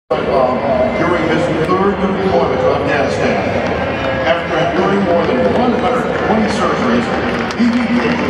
during his third deployment to Afghanistan. After enduring more than 120 surgeries, he became